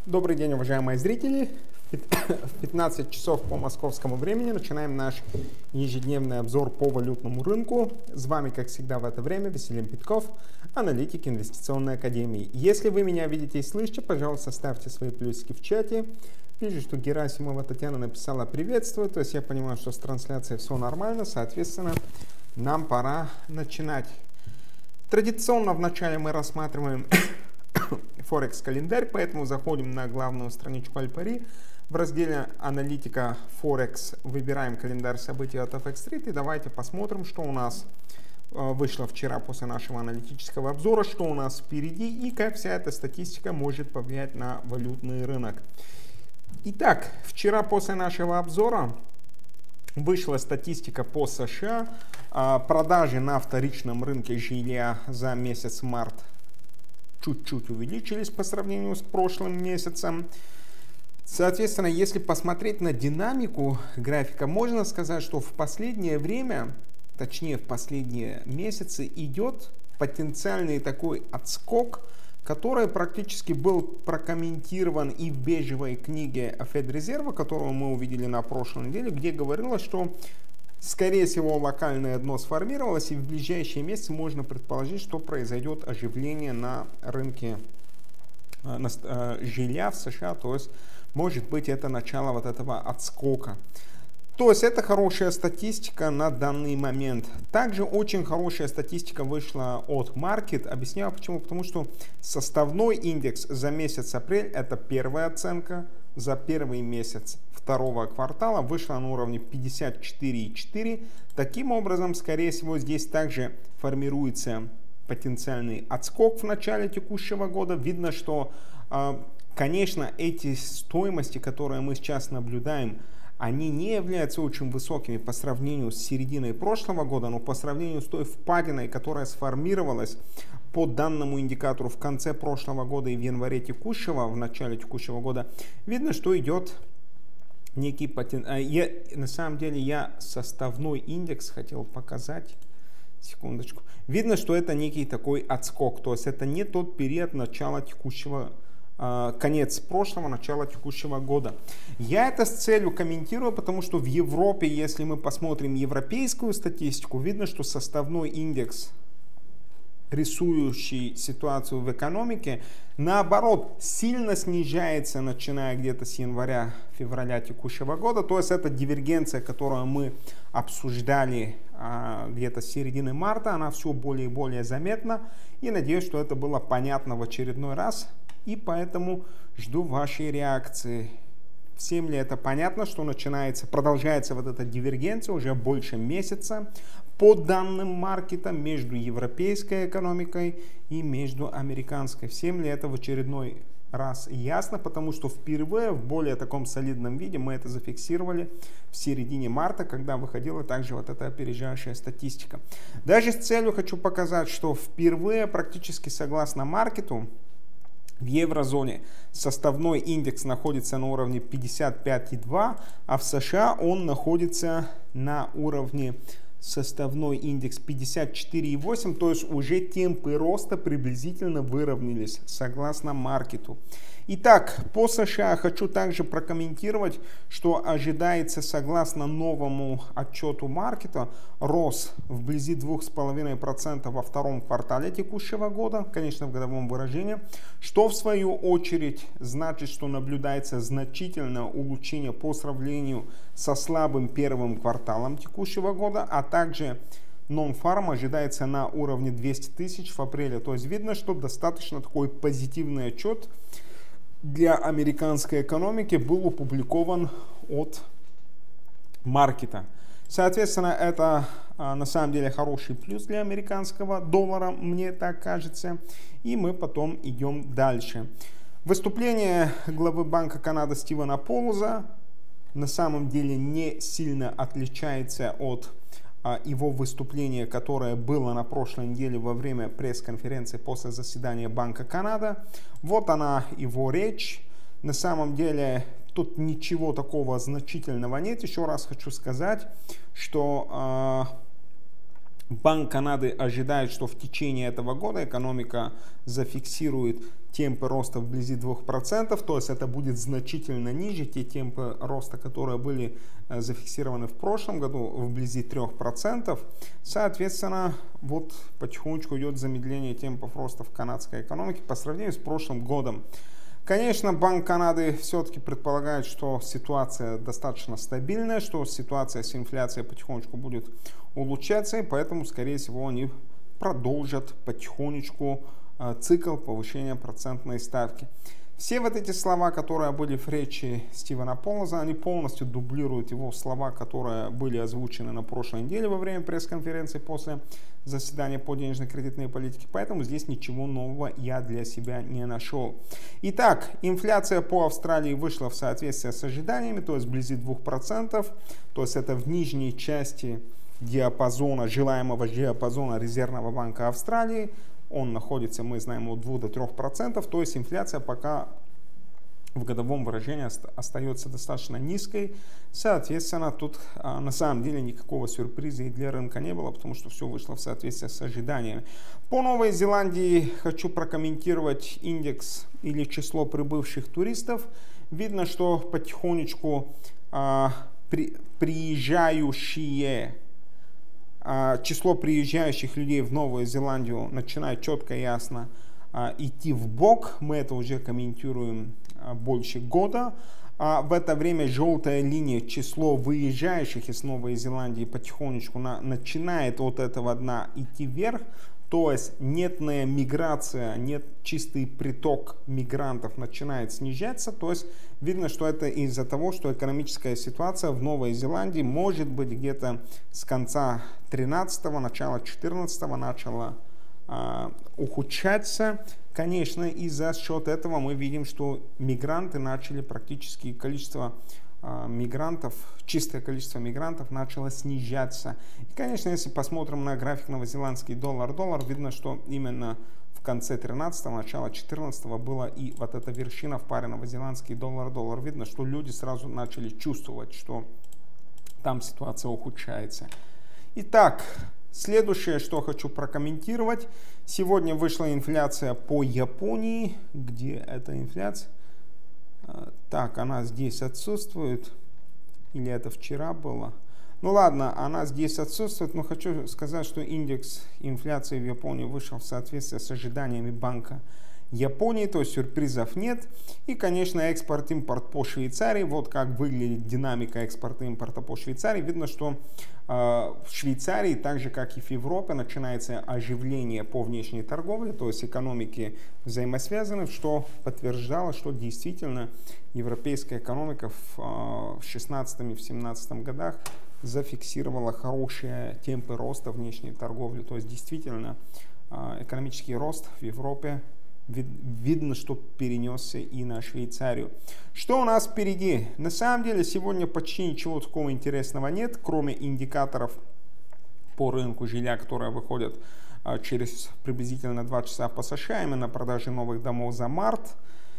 Добрый день, уважаемые зрители. В 15 часов по московскому времени начинаем наш ежедневный обзор по валютному рынку. С вами, как всегда, в это время Василий Питков, аналитик Инвестиционной академии. Если вы меня видите и слышите, пожалуйста, ставьте свои плюсики в чате. Вижу, что Герасимова Татьяна написала «приветствую», то есть я понимаю, что с трансляцией все нормально, соответственно, нам пора начинать. Традиционно вначале мы рассматриваем Форекс-календарь, поэтому заходим на главную страничку Альпари. В разделе «Аналитика Форекс» выбираем календарь событий от FX Street и давайте посмотрим, что у нас вышло вчера после нашего аналитического обзора, что у нас впереди и как вся эта статистика может повлиять на валютный рынок. Итак, вчера после нашего обзора вышла статистика по США. Продажи на вторичном рынке жилья за месяц март чуть-чуть увеличились по сравнению с прошлым месяцем. Соответственно, если посмотреть на динамику графика, можно сказать, что в последнее время, точнее в последние месяцы, идет потенциальный такой отскок, который практически был прокомментирован и в бежевой книге Федрезерва, которую мы увидели на прошлой неделе, где говорилось, что скорее всего локальное дно сформировалось, и в ближайшие месяцы можно предположить, что произойдет оживление на рынке жилья в США, то есть может быть это начало вот этого отскока. То есть это хорошая статистика на данный момент. Также очень хорошая статистика вышла от Market. Объясняю почему. Потому что составной индекс за месяц апрель, это первая оценка, за первый месяц второго квартала вышла на уровне 54,4. Таким образом, скорее всего, здесь также формируется потенциальный отскок в начале текущего года. Видно, что, конечно, эти стоимости, которые мы сейчас наблюдаем, они не являются очень высокими по сравнению с серединой прошлого года, но по сравнению с той впадиной, которая сформировалась по данному индикатору в конце прошлого года и в январе текущего, в начале текущего года, видно, что идет некий потенциал. На самом деле я составной индекс хотел показать. Секундочку. Видно, что это некий такой отскок, то есть это не тот период начала текущего конец прошлого, начало текущего года. Я это с целью комментирую, потому что в Европе, если мы посмотрим европейскую статистику, видно, что составной индекс, рисующий ситуацию в экономике, наоборот, сильно снижается, начиная где-то с января-февраля текущего года. То есть это дивергенция, которую мы обсуждали где-то с середины марта, она все более и более заметна. И надеюсь, что это было понятно в очередной раз. И поэтому жду вашей реакции. Всем ли это понятно, что продолжается вот эта дивергенция уже больше месяца по данным маркета между европейской экономикой и между американской? Всем ли это в очередной раз ясно? Потому что впервые в более таком солидном виде мы это зафиксировали в середине марта, когда выходила также вот эта опережающая статистика. Даже с целью хочу показать, что впервые практически согласно маркету, в еврозоне составной индекс находится на уровне 55,2, а в США он находится на уровне составной индекс 54,8, то есть уже темпы роста приблизительно выровнялись согласно маркету. Итак, по США хочу также прокомментировать, что ожидается согласно новому отчету маркета рост вблизи 2,5% во втором квартале текущего года, конечно в годовом выражении, что в свою очередь значит, что наблюдается значительное улучшение по сравнению со слабым первым кварталом текущего года, а также Non-Farm ожидается на уровне 200 тысяч в апреле. То есть видно, что достаточно такой позитивный отчет для американской экономики был опубликован от маркета. Соответственно, это на самом деле хороший плюс для американского доллара, мне так кажется. И мы потом идем дальше. Выступление главы Банка Канады Стивена Полуза на самом деле не сильно отличается от его выступление, которое было на прошлой неделе во время пресс-конференции после заседания Банка Канады. Вот она, его речь. На самом деле тут ничего такого значительного нет. Еще раз хочу сказать, что Банк Канады ожидает, что в течение этого года экономика зафиксирует темпы роста вблизи 2%, то есть это будет значительно ниже те темпы роста, которые были зафиксированы в прошлом году, вблизи 3%. Соответственно, вот потихонечку идет замедление темпов роста в канадской экономике по сравнению с прошлым годом. Конечно, Банк Канады все-таки предполагает, что ситуация достаточно стабильная, что ситуация с инфляцией потихонечку будет улучшаться, и поэтому, скорее всего, они продолжат потихонечку цикл повышения процентной ставки. Все вот эти слова, которые были в речи Стивена Полоза, они полностью дублируют его слова, которые были озвучены на прошлой неделе во время пресс-конференции после заседания по денежно-кредитной политике. Поэтому здесь ничего нового я для себя не нашел. Итак, инфляция по Австралии вышла в соответствии с ожиданиями, то есть вблизи 2%. То есть это в нижней части диапазона, желаемого диапазона Резервного банка Австралии. Он находится, мы знаем, от 2 до 3%, то есть инфляция пока в годовом выражении остается достаточно низкой. Соответственно, тут на самом деле никакого сюрприза и для рынка не было, потому что все вышло в соответствии с ожиданиями. По Новой Зеландии хочу прокомментировать индекс или число прибывших туристов. Видно, что потихонечку число приезжающих людей в Новую Зеландию начинает четко и ясно идти вбок. Мы это уже комментируем больше года. В это время желтая линия, число выезжающих из Новой Зеландии потихонечку начинает от этого дна идти вверх. То есть нетная миграция, нет чистый приток мигрантов начинает снижаться. То есть видно, что это из-за того, что экономическая ситуация в Новой Зеландии может быть где-то с конца 13-го, начала 14-го начала ухудшаться. Конечно, и за счет этого мы видим, что мигранты начали практически количество мигрантов, чистое количество мигрантов начало снижаться. И, конечно, если посмотрим на график новозеландский доллар-доллар, видно, что именно в конце 13-го, начало 14-го была и вот эта вершина в паре новозеландский доллар-доллар. Видно, что люди сразу начали чувствовать, что там ситуация ухудшается. Итак, следующее, что хочу прокомментировать. Сегодня вышла инфляция по Японии. Где эта инфляция? Так, она здесь отсутствует. Или это вчера было? Ну ладно, она здесь отсутствует, но хочу сказать, что индекс инфляции в Японии вышел в соответствии с ожиданиями Банка Японии, то есть сюрпризов нет. И, конечно, экспорт-импорт по Швейцарии. Вот как выглядит динамика экспорта-импорта по Швейцарии. Видно, что в Швейцарии, так же как и в Европе, начинается оживление по внешней торговле, то есть экономики взаимосвязаны, что подтверждало, что действительно европейская экономика в 2016 и в 2017 годах зафиксировала хорошие темпы роста внешней торговли. То есть действительно экономический рост в Европе видно, что перенесся и на Швейцарию. Что у нас впереди? На самом деле сегодня почти ничего такого интересного нет, кроме индикаторов по рынку жилья, которые выходят через приблизительно 2 часа по США, именно продажи новых домов за март.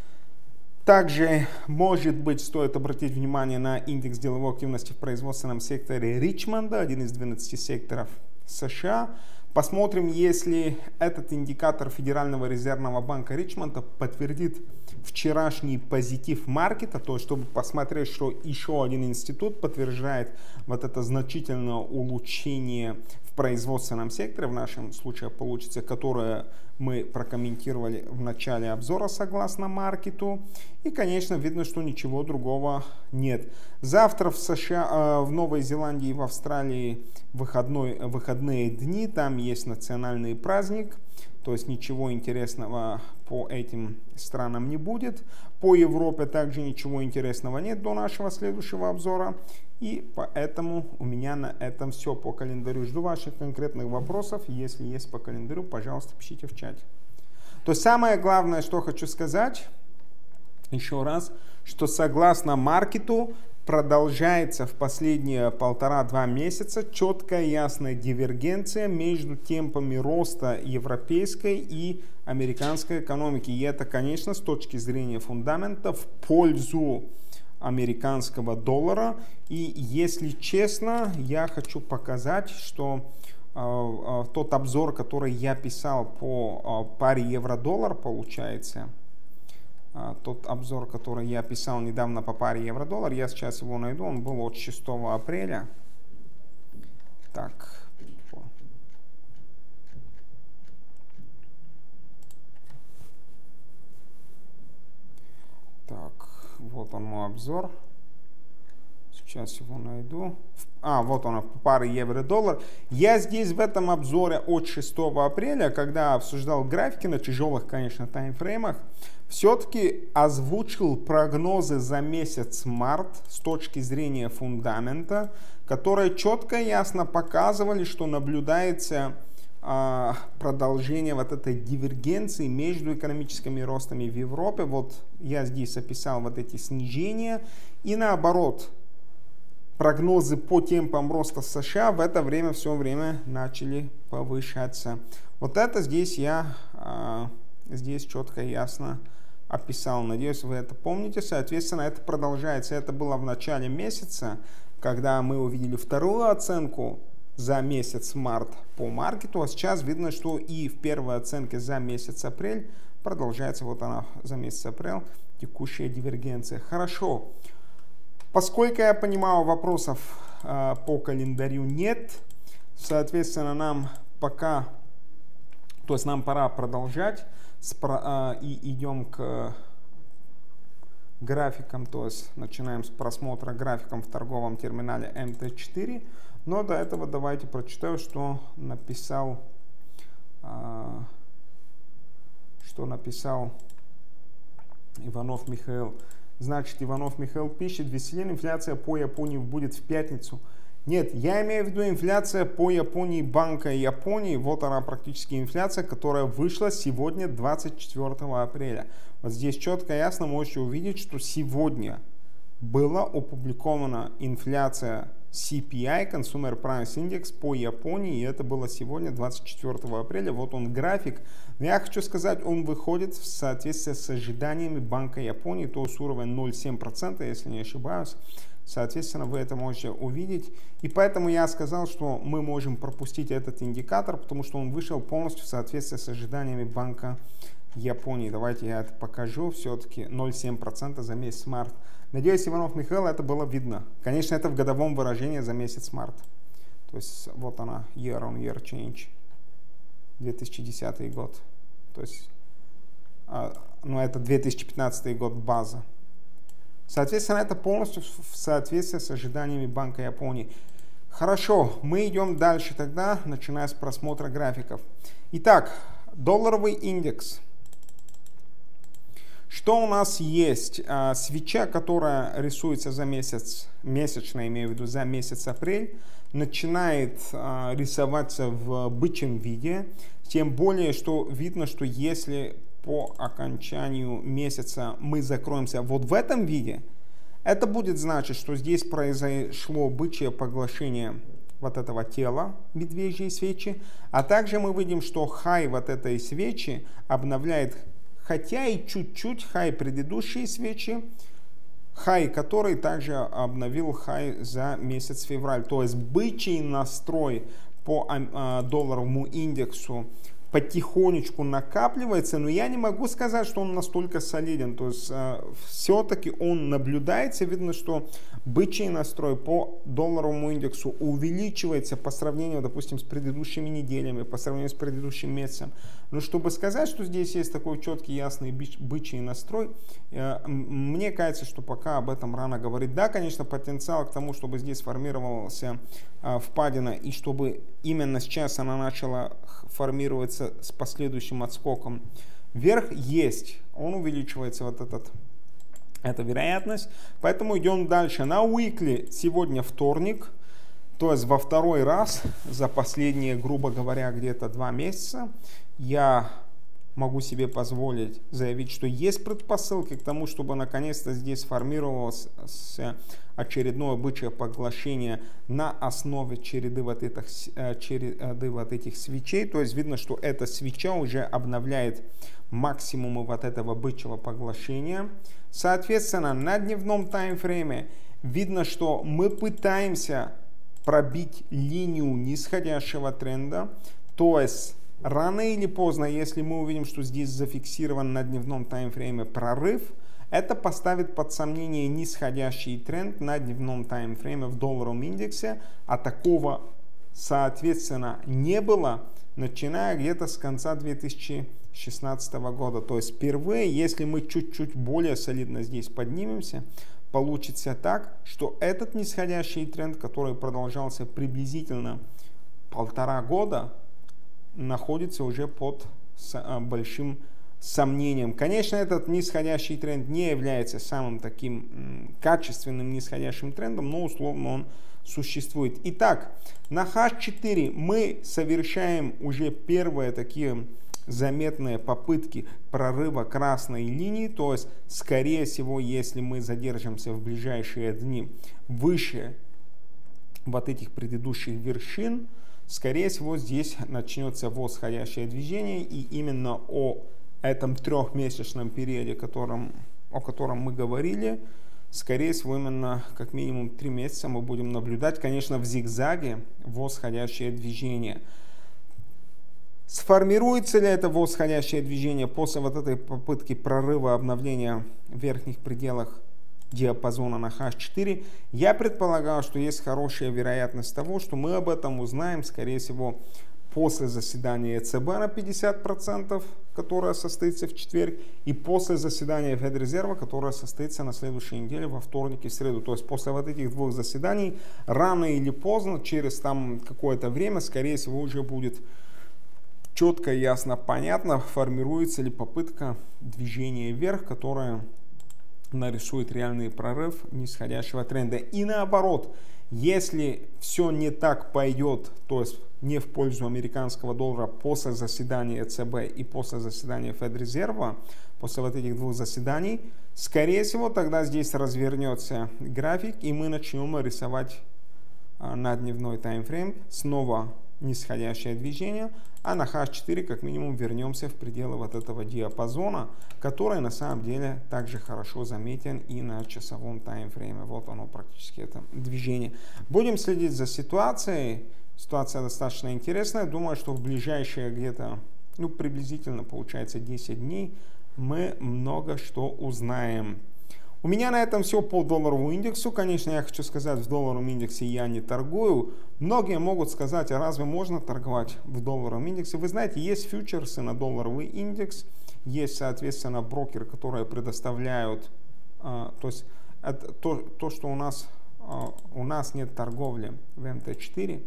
Также, может быть, стоит обратить внимание на индекс деловой активности в производственном секторе Ричмонда, один из 12 секторов США. Посмотрим, если этот индикатор Федерального резервного банка Ричмонда подтвердит вчерашний позитив маркета, то есть чтобы посмотреть, что еще один институт подтверждает вот это значительное улучшение в производственном секторе, в нашем случае получится, которое мы прокомментировали в начале обзора согласно маркету. И, конечно, видно, что ничего другого нет. Завтра в США, в Новой Зеландии и в Австралии выходные дни, там есть национальный праздник, то есть ничего интересного по этим странам не будет. По Европе также ничего интересного нет до нашего следующего обзора. И поэтому у меня на этом все по календарю. Жду ваших конкретных вопросов. Если есть по календарю, пожалуйста, пишите в чате. То самое главное, что хочу сказать, еще раз, что согласно маркету продолжается в последние 1,5-2 месяца четкая ясная дивергенция между темпами роста европейской и американской экономики. И это, конечно, с точки зрения фундамента в пользу американского доллара. И если честно, я хочу показать, что тот обзор, который я писал по паре евро-доллар, получается. Тот обзор, который я писал недавно по паре евро-доллар, я сейчас его найду, он был от 6 апреля. Так. Так, вот он мой обзор. Сейчас его найду. Вот он, пара евро-доллар. Я здесь в этом обзоре от 6 апреля, когда обсуждал графики на тяжелых, конечно, таймфреймах, все-таки озвучил прогнозы за месяц март с точки зрения фундамента, которые четко и ясно показывали, что наблюдается продолжение вот этой дивергенции между экономическими ростами в Европе. Вот я здесь описал вот эти снижения. И наоборот, прогнозы по темпам роста США в это время все время начали повышаться. Вот это здесь я здесь четко и ясно описал. Надеюсь, вы это помните. Соответственно, это продолжается. Это было в начале месяца, когда мы увидели вторую оценку за месяц март по маркету. А сейчас видно, что и в первой оценке за месяц апрель продолжается, вот она за месяц апрель, текущая дивергенция. Хорошо. Поскольку я понимаю, вопросов по календарю нет, соответственно, нам пока, то есть нам пора продолжать и идем к графикам, то есть начинаем с просмотра графиков в торговом терминале МТ4. Но до этого давайте прочитаю, что написал Иванов Михаил. Значит, Иванов Михаил пишет: веселее инфляция по Японии будет в пятницу. Нет, я имею в виду инфляция по Японии Банка Японии. Вот она практически инфляция, которая вышла сегодня, 24 апреля. Вот здесь четко и ясно можете увидеть, что сегодня была опубликована инфляция CPI, Consumer Price Index по Японии, и это было сегодня, 24 апреля. Вот он график. Но я хочу сказать, он выходит в соответствии с ожиданиями Банка Японии, то есть уровень 0,7%, если не ошибаюсь. Соответственно, вы это можете увидеть. И поэтому я сказал, что мы можем пропустить этот индикатор, потому что он вышел полностью в соответствии с ожиданиями Банка Японии. Давайте я это покажу. Все-таки 0,7% за месяц март. Надеюсь, Иванов Михаил, это было видно. Конечно, это в годовом выражении за месяц март. То есть вот она, year on year change, 2010 год. То есть, это 2015 год база. Соответственно, это полностью в соответствии с ожиданиями Банка Японии. Хорошо, мы идем дальше тогда, начиная с просмотра графиков. Итак, долларовый индекс. Что у нас есть? Свеча, которая рисуется за месяц, месячно, имею в виду за месяц апрель, начинает рисоваться в бычьем виде. Тем более, что видно, что если по окончанию месяца мы закроемся вот в этом виде, это будет значить, что здесь произошло бычье поглощение вот этого тела медвежьей свечи, а также мы видим, что хай вот этой свечи обновляет, хотя и чуть-чуть хай предыдущей свечи, хай который также обновил хай за месяц февраль. То есть бычий настрой по долларовому индексу потихонечку накапливается, но я не могу сказать, что он настолько солиден. То есть все-таки он наблюдается, видно, что бычий настрой по долларовому индексу увеличивается по сравнению, допустим, с предыдущими неделями, по сравнению с предыдущим месяцем. Но чтобы сказать, что здесь есть такой четкий, ясный бычий настрой, мне кажется, что пока об этом рано говорить. Да, конечно, потенциал к тому, чтобы здесь формировался впадина, и чтобы именно сейчас она начала формироваться с последующим отскоком вверх, есть. Он увеличивается, вот эта вероятность. Поэтому идем дальше. На уикли сегодня вторник, то есть во второй раз за последние, грубо говоря, где-то 2 месяца я могу себе позволить заявить, что есть предпосылки к тому, чтобы наконец-то здесь сформировалось очередное бычье поглощение на основе череды вот этих свечей. То есть видно, что эта свеча уже обновляет максимумы вот этого бычьего поглощения. Соответственно, на дневном таймфрейме видно, что мы пытаемся пробить линию нисходящего тренда, то есть рано или поздно, если мы увидим, что здесь зафиксирован на дневном таймфрейме прорыв, это поставит под сомнение нисходящий тренд на дневном таймфрейме в долларовом индексе, а такого, соответственно, не было, начиная где-то с конца 2016 года. То есть впервые, если мы чуть-чуть более солидно здесь поднимемся, получится так, что этот нисходящий тренд, который продолжался приблизительно 1,5 года, находится уже под большим сомнением. Конечно, этот нисходящий тренд не является самым таким качественным нисходящим трендом, но условно он существует. Итак, на H4 мы совершаем уже первые такие заметные попытки прорыва красной линии, то есть, скорее всего, если мы задержимся в ближайшие дни выше вот этих предыдущих вершин, скорее всего, здесь начнется восходящее движение, и именно о этом трехмесячном периоде, о котором мы говорили, скорее всего, именно как минимум 3 месяца мы будем наблюдать, конечно, в зигзаге восходящее движение. Сформируется ли это восходящее движение после вот этой попытки прорыва обновления в верхних пределах диапазона на H4? Я предполагаю, что есть хорошая вероятность того, что мы об этом узнаем, скорее всего, после заседания ЕЦБ на 50%, которое состоится в четверг, и после заседания Федрезерва, которое состоится на следующей неделе, во вторник и в среду. То есть после вот этих двух заседаний, рано или поздно, через там какое-то время, скорее всего, уже будет четко, ясно, понятно, формируется ли попытка движения вверх, которая нарисует реальный прорыв нисходящего тренда. И наоборот, если все не так пойдет, то есть не в пользу американского доллара после заседания ЕЦБ и после заседания Федрезерва, после вот этих двух заседаний, скорее всего, тогда здесь развернется график, и мы начнем рисовать на дневной таймфрейм снова нисходящее движение, а на H4 как минимум вернемся в пределы вот этого диапазона, который на самом деле также хорошо заметен и на часовом таймфрейме. Вот оно практически, это движение. Будем следить за ситуацией. Ситуация достаточно интересная. Думаю, что в ближайшие где-то, приблизительно получается 10 дней мы много что узнаем. У меня на этом все по долларовому индексу. Конечно, я хочу сказать, в долларовом индексе я не торгую. Многие могут сказать, а разве можно торговать в долларовом индексе? Вы знаете, есть фьючерсы на долларовый индекс, есть, соответственно, брокеры, которые предоставляют, то есть это то, что у нас нет торговли в МТ4,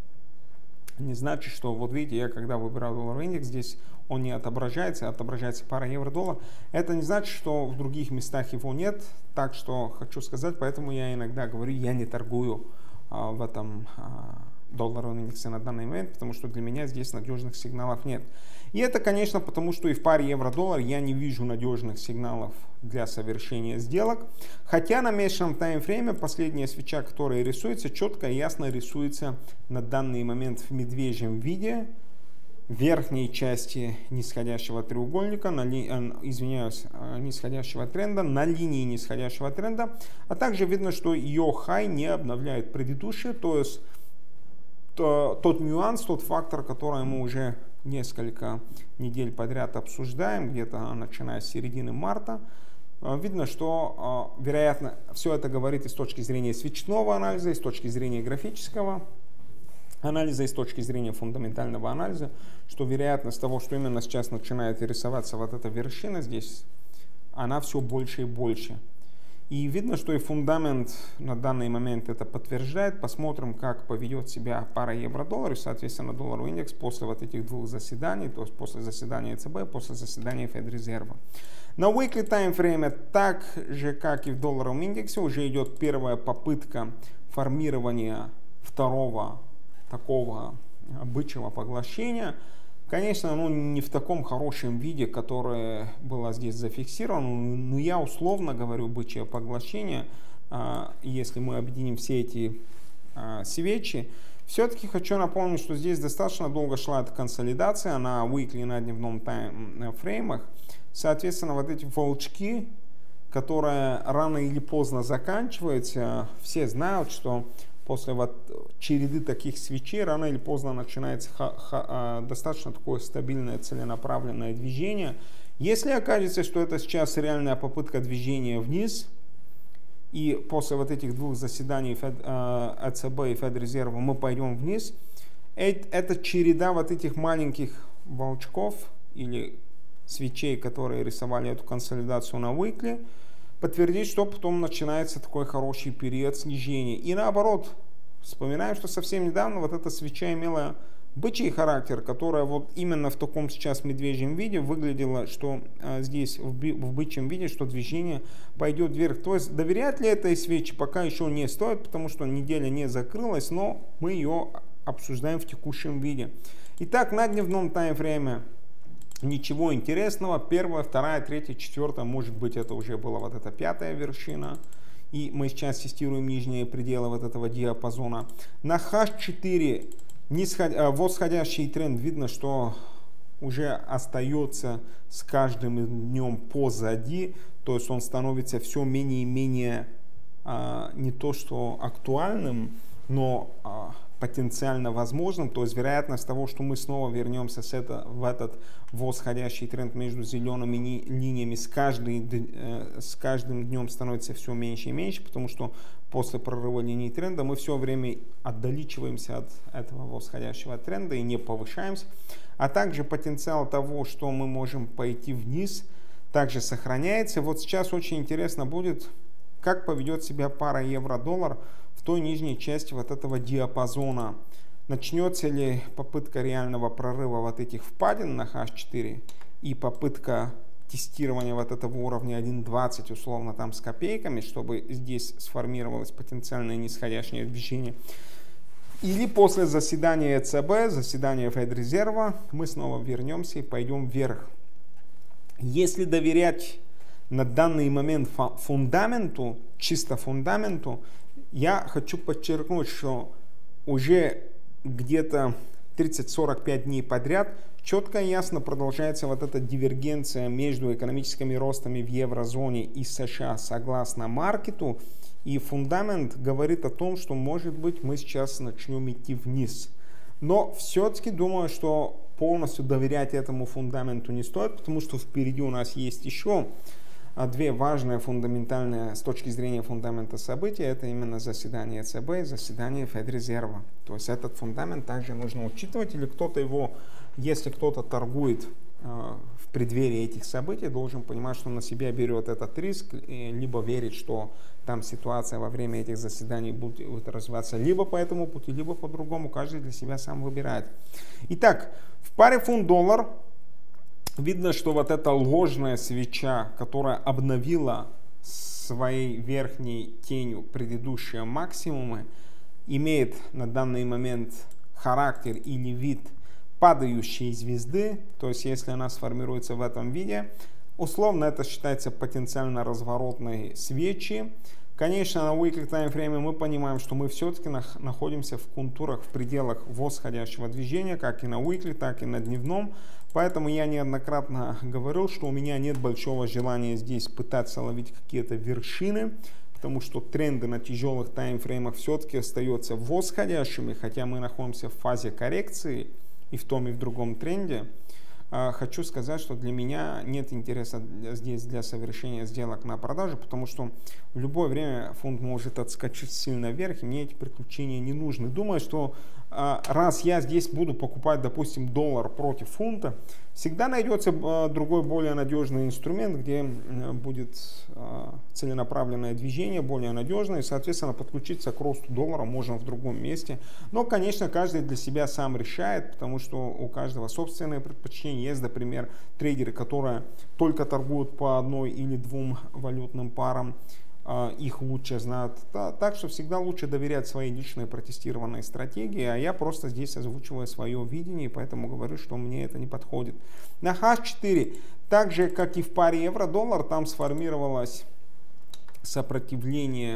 не значит, что, вот видите, я когда выбираю долларовый индекс, здесь он не отображается, отображается пара евро-доллар. Это не значит, что в других местах его нет. Так что хочу сказать, поэтому я иногда говорю, я не торгую в этом долларовом индексе на данный момент, потому что для меня здесь надежных сигналов нет. И это, конечно, потому что и в паре евро-доллар я не вижу надежных сигналов для совершения сделок. Хотя на месячном таймфрейме последняя свеча, которая рисуется, четко и ясно рисуется на данный момент в медвежьем виде, в верхней части нисходящего треугольника, нисходящего тренда, на линии нисходящего тренда, а также видно, что ее хай не обновляет предыдущие, то есть тот нюанс, тот фактор, который мы уже несколько недель подряд обсуждаем, где-то начиная с середины марта. Видно, что, вероятно, все это говорит и с точки зрения свечного анализа, и с точки зрения графического анализа, и с точки зрения фундаментального анализа, что вероятность того, что именно сейчас начинает рисоваться вот эта вершина здесь, она все больше и больше. И видно, что и фундамент на данный момент это подтверждает. Посмотрим, как поведет себя пара евро-доллар и, соответственно, долларовый индекс после вот этих двух заседаний, то есть после заседания ЕЦБ, после заседания Федрезерва. На weekly таймфрейме, так же, как и в долларовом индексе, уже идет первая попытка формирования второго такого бычьего поглощения. Конечно, оно не в таком хорошем виде, которое было здесь зафиксировано, но я условно говорю бычье поглощение, если мы объединим все эти свечи. Все-таки хочу напомнить, что здесь достаточно долго шла эта консолидация на weekly, на дневном таймфреймах. Соответственно, вот эти волчки, которые рано или поздно заканчиваются, все знают, что после вот череды таких свечей рано или поздно начинается достаточно такое стабильное целенаправленное движение. Если окажется, что это сейчас реальная попытка движения вниз, и после вот этих двух заседаний ЕЦБ и Федрезерва мы пойдем вниз, эта череда вот этих маленьких волчков или свечей, которые рисовали эту консолидацию на weekly, подтвердит, что потом начинается такой хороший период снижения. И наоборот, вспоминаем, что совсем недавно вот эта свеча имела бычий характер, которая вот именно в таком сейчас медвежьем виде выглядела, что здесь в бычьем виде, что движение пойдет вверх. То есть доверять ли этой свече пока еще не стоит, потому что неделя не закрылась, но мы ее обсуждаем в текущем виде. Итак, на дневном таймфрейме ничего интересного. Первая, вторая, третья, четвертая, может быть, это уже была вот эта пятая вершина. И мы сейчас тестируем нижние пределы вот этого диапазона. На H4 восходящий тренд, видно, что уже остается с каждым днем позади. То есть он становится все менее и менее не то что актуальным, но потенциально возможным, то есть вероятность того, что мы снова вернемся в этот восходящий тренд между зелеными линиями с каждым днем становится все меньше и меньше, потому что после прорыва линии тренда мы все время отдалечиваемся от этого восходящего тренда и не повышаемся. А также потенциал того, что мы можем пойти вниз, также сохраняется. Вот сейчас очень интересно будет, как поведет себя пара евро-доллар в той нижней части вот этого диапазона. Начнется ли попытка реального прорыва вот этих впадин на H4 и попытка тестирования вот этого уровня 1.20 условно там с копейками, чтобы здесь сформировалось потенциальное нисходящее движение. Или после заседания ЕЦБ, заседания Федрезерва, мы снова вернемся и пойдем вверх. Если доверять на данный момент фундаменту, чисто фундаменту, я хочу подчеркнуть, что уже где-то 30-45 дней подряд четко и ясно продолжается вот эта дивергенция между экономическими ростами в еврозоне и США согласно маркету. И фундамент говорит о том, что, может быть, мы сейчас начнем идти вниз. Но все-таки думаю, что полностью доверять этому фундаменту не стоит, потому что впереди у нас есть еще две важные фундаментальные с точки зрения фундамента события. Это именно заседание ЕЦБ и заседание Федрезерва. То есть этот фундамент также нужно учитывать, или кто-то его, если кто-то торгует в преддверии этих событий, должен понимать, что на себя берет этот риск, либо верить, что там ситуация во время этих заседаний будет развиваться либо по этому пути, либо по другому. Каждый для себя сам выбирает. Итак, в паре фунт-доллар видно, что вот эта ложная свеча, которая обновила своей верхней тенью предыдущие максимумы, имеет на данный момент характер или вид падающей звезды. То есть если она сформируется в этом виде, условно это считается потенциально разворотной свечи. Конечно, на weekly таймфрейме мы понимаем, что мы все-таки находимся в контурах, в пределах восходящего движения, как и на weekly, так и на дневном. Поэтому я неоднократно говорил, что у меня нет большого желания здесь пытаться ловить какие-то вершины, потому что тренды на тяжелых таймфреймах все-таки остаются восходящими, хотя мы находимся в фазе коррекции и в том и в другом тренде. Хочу сказать, что для меня нет интереса здесь для совершения сделок на продажу, потому что в любое время фунт может отскочить сильно вверх, и мне эти приключения не нужны. Думаю, что раз я здесь буду покупать, допустим, доллар против фунта, всегда найдется другой более надежный инструмент, где будет целенаправленное движение, более надежное, и, соответственно, подключиться к росту доллара можно в другом месте. Но, конечно, каждый для себя сам решает, потому что у каждого собственные предпочтения. Есть, например, трейдеры, которые только торгуют по одной или двум валютным парам, их лучше знают. Так что всегда лучше доверять своей личной протестированной стратегии, а я просто здесь озвучиваю свое видение, и поэтому говорю, что мне это не подходит. На H4, так же как и в паре евро-доллар, там сформировалось сопротивление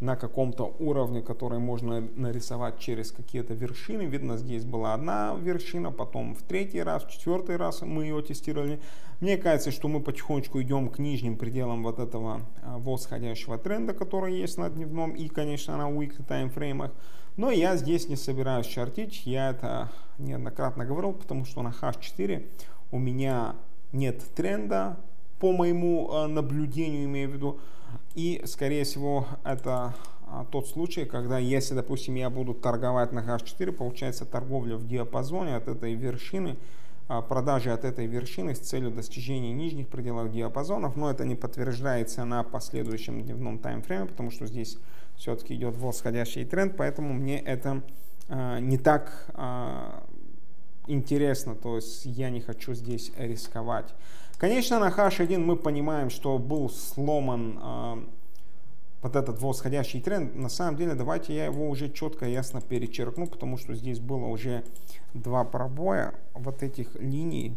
на каком-то уровне, который можно нарисовать через какие-то вершины. Видно, здесь была одна вершина, потом в третий раз, в четвертый раз мы ее тестировали. Мне кажется, что мы потихонечку идем к нижним пределам вот этого восходящего тренда, который есть на дневном и, конечно, на weekly таймфреймах. Но я здесь не собираюсь шортить, я это неоднократно говорил, потому что на H4 у меня нет тренда, по моему наблюдению имею в виду. И, скорее всего, это тот случай, когда, если, допустим, я буду торговать на H4, получается торговля в диапазоне от этой вершины, продажи от этой вершины с целью достижения нижних пределов диапазонов, но это не подтверждается на последующем дневном таймфрейме, потому что здесь все-таки идет восходящий тренд, поэтому мне это не так интересно, то есть я не хочу здесь рисковать. Конечно, на H1 мы понимаем, что был сломан вот этот восходящий тренд. На самом деле, давайте я его уже четко, ясно перечеркну, потому что здесь было уже два пробоя вот этих линий.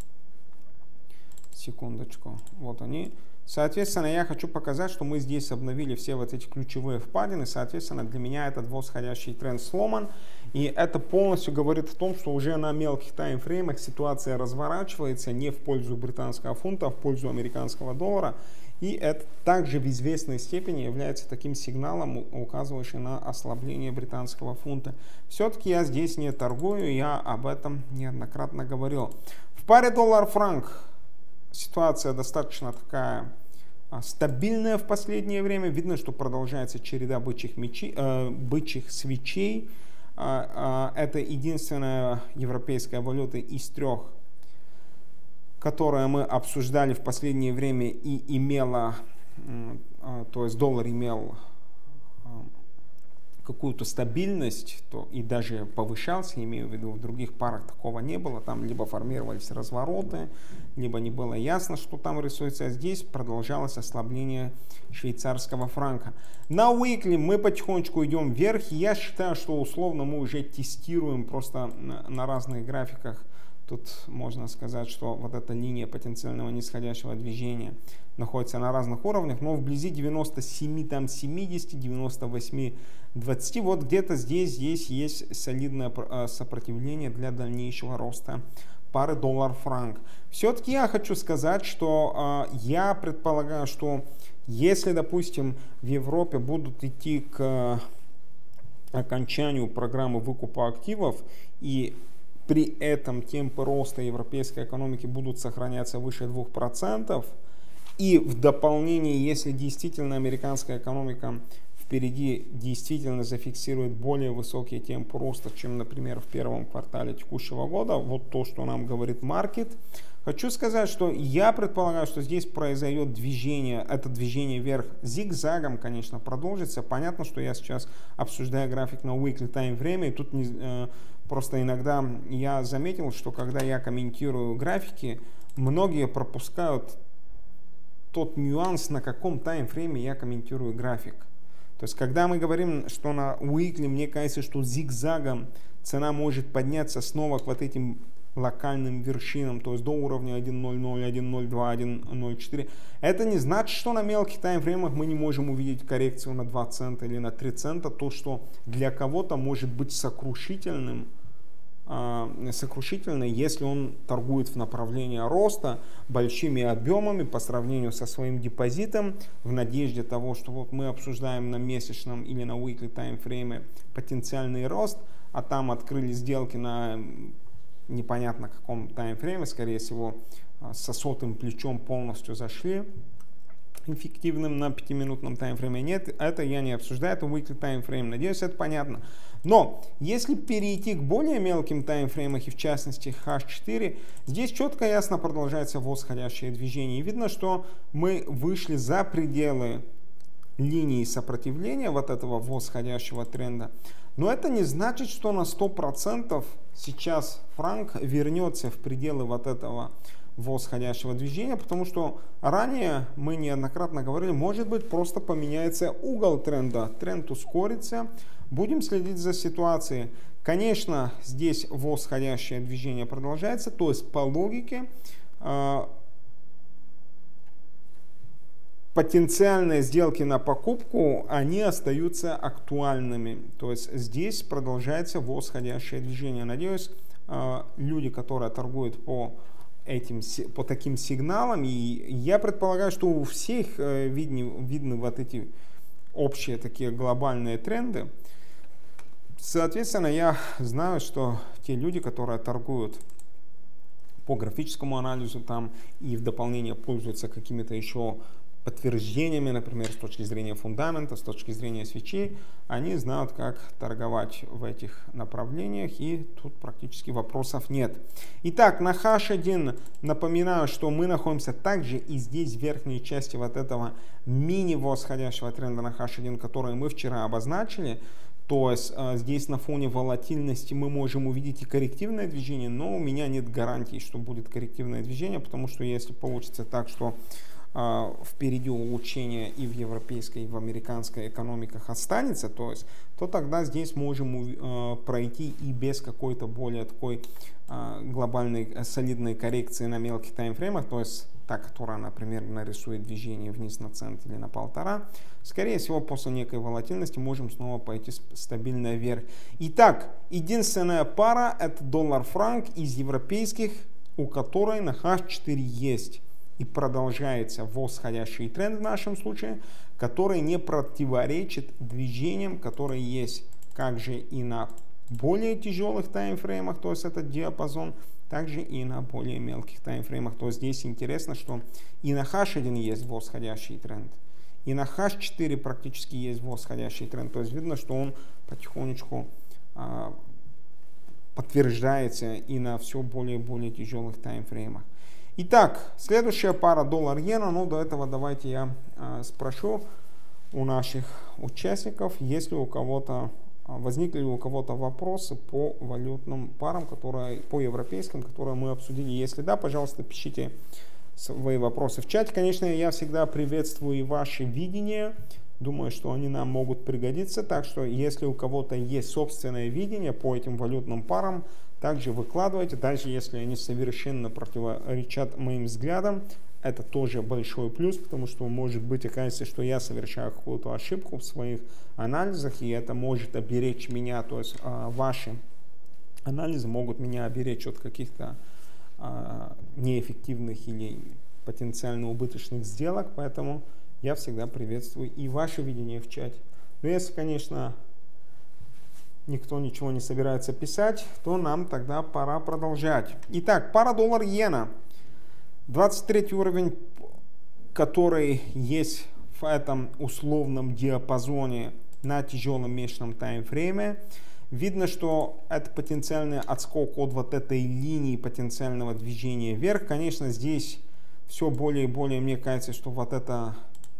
Секундочку, вот они. Соответственно, я хочу показать, что мы здесь обновили все вот эти ключевые впадины. Соответственно, для меня этот восходящий тренд сломан. И это полностью говорит о том, что уже на мелких таймфреймах ситуация разворачивается не в пользу британского фунта, а в пользу американского доллара. И это также в известной степени является таким сигналом, указывающим на ослабление британского фунта. Все-таки я здесь не торгую, я об этом неоднократно говорил. В паре доллар-франк ситуация достаточно такая стабильная в последнее время. Видно, что продолжается череда бычьих свечей. Это единственная европейская валюта из трех, которую мы обсуждали в последнее время и имела, то есть доллар имел какую-то стабильность, то и даже повышался, имею в виду, в других парах такого не было, там либо формировались развороты, либо не было ясно, что там рисуется, а здесь продолжалось ослабление швейцарского франка. На weekly мы потихонечку идем вверх, я считаю, что условно мы уже тестируем просто на разных графиках. Тут можно сказать, что вот эта линия потенциального нисходящего движения находится на разных уровнях, но вблизи 97, там 70, 98, 20, вот где-то здесь есть солидное сопротивление для дальнейшего роста пары доллар-франк. Все-таки я хочу сказать, что я предполагаю, что если, допустим, в Европе будут идти к окончанию программы выкупа активов и при этом темпы роста европейской экономики будут сохраняться выше 2%. И в дополнение, если действительно американская экономика впереди действительно зафиксирует более высокие темпы роста, чем, например, в первом квартале текущего года, вот то, что нам говорит маркет, хочу сказать, что я предполагаю, что здесь произойдет движение, это движение вверх зигзагом, конечно, продолжится. Понятно, что я сейчас обсуждаю график на weekly time время, и тут просто иногда я заметил, что когда я комментирую графики, многие пропускают тот нюанс, на каком таймфрейме я комментирую график. То есть, когда мы говорим, что на weekly, мне кажется, что зигзагом цена может подняться снова к вот этим локальным вершинам, то есть до уровня 1.00, 1.02, 1.04. Это не значит, что на мелких таймфреймах мы не можем увидеть коррекцию на 2 цента или на 3 цента. То, что для кого-то может быть сокрушительной, если он торгует в направлении роста большими объемами по сравнению со своим депозитом, в надежде того, что вот мы обсуждаем на месячном или на weekly таймфрейме потенциальный рост, а там открыли сделки на непонятно каком таймфрейме, скорее всего, со сотым плечом полностью зашли. Эффективным на 5-минутном таймфрейме нет, это я не обсуждаю, это weekly таймфрейм, надеюсь, это понятно. Но если перейти к более мелким таймфреймам, и в частности H4, здесь четко и ясно продолжается восходящее движение. И видно, что мы вышли за пределы линии сопротивления вот этого восходящего тренда. Но это не значит, что на 100% сейчас франк вернется в пределы вот этого восходящего движения, потому что ранее мы неоднократно говорили, может быть, просто поменяется угол тренда, тренд ускорится, будем следить за ситуацией. Конечно, здесь восходящее движение продолжается, то есть по логике потенциальные сделки на покупку, они остаются актуальными. То есть здесь продолжается восходящее движение. Надеюсь, люди, которые торгуют по таким сигналам, и я предполагаю, что у всех видны вот эти общие такие глобальные тренды. Соответственно, я знаю, что те люди, которые торгуют по графическому анализу там и в дополнение пользуются какими-то еще подтверждениями, например, с точки зрения фундамента, с точки зрения свечей, они знают, как торговать в этих направлениях, и тут практически вопросов нет. Итак, на H1 напоминаю, что мы находимся также и здесь в верхней части вот этого мини-восходящего тренда на H1, который мы вчера обозначили. То есть здесь на фоне волатильности мы можем увидеть и коррективное движение, но у меня нет гарантии, что будет коррективное движение, потому что если получится так, что впереди улучшение и в европейской, и в американской экономиках останется, то тогда здесь можем пройти и без какой-то более такой глобальной солидной коррекции на мелких таймфреймах, то есть та, которая, например, нарисует движение вниз на цент или на 1,5. Скорее всего, после некой волатильности можем снова пойти стабильно вверх. Итак, единственная пара — это доллар-франк из европейских, у которой на H4 есть и продолжается восходящий тренд в нашем случае, который не противоречит движениям, которые есть также и на более тяжелых таймфреймах, то есть этот диапазон, также и на более мелких таймфреймах. То есть здесь интересно, что и на H1 есть восходящий тренд, и на H4 практически есть восходящий тренд. То есть видно, что он потихонечку подтверждается и на все более и более тяжелых таймфреймах. Итак, следующая пара доллар-иена, но до этого давайте я спрошу у наших участников, если у кого-то возникли ли у кого-то вопросы по валютным парам, по европейским, которые мы обсудили. Если да, пожалуйста, пишите свои вопросы в чате. Конечно, я всегда приветствую и ваше видение. Думаю, что они нам могут пригодиться. Так что, если у кого-то есть собственное видение по этим валютным парам, также выкладывайте. Даже если они совершенно противоречат моим взглядам, это тоже большой плюс, потому что может быть окажется, что я совершаю какую-то ошибку в своих анализах, и это может оберечь меня, то есть ваши анализы могут меня оберечь от каких-то неэффективных или потенциально убыточных сделок, поэтому я всегда приветствую и ваше видение в чате. Но если, конечно, никто ничего не собирается писать, то нам тогда пора продолжать. Итак, пара доллар-иена. 23 уровень, который есть в этом условном диапазоне на тяжелом месячном таймфрейме. Видно, что это потенциальный отскок от вот этой линии потенциального движения вверх. Конечно, здесь все более и более, мне кажется, что вот эта